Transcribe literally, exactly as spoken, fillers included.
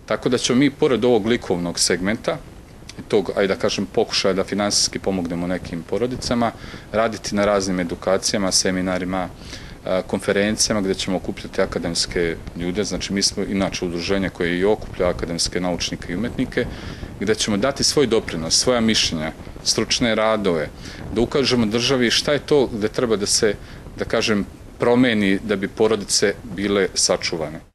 Tako da ćemo mi, pored ovog likovnog segmenta, i tog, ajde da kažem, pokušaja da finansijski pomognemo nekim porodicama, raditi na raznim edukacijama, seminarima, konferencijama gdje ćemo okupljati akademske ljude. Znači, mi smo inače udruženje koje i okuplja akademske naučnike i umetnike, gdje ćemo dati svoj doprinos, svoja mišljenja, stručne radove, da ukažemo državi šta je to gdje treba da se, da kažem, promeni da bi porodice bile sačuvane.